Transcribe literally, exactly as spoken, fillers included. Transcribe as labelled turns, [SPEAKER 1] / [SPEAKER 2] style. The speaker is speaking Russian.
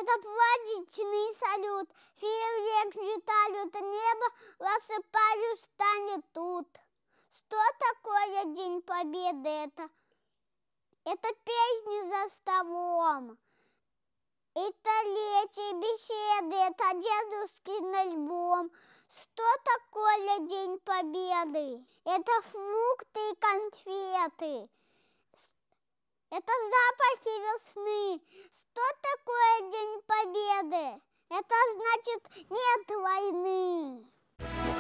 [SPEAKER 1] Это праздничный салют, фейерверк взлетают, небо рассыпаю, станет тут. Что такое День Победы? Это, это песни за столом, это лечи, беседы, это дедушкин альбом. Что такое День Победы? Это фрукты и конфеты. Это запахи весны. Что такое День Победы? Это значит, нет войны.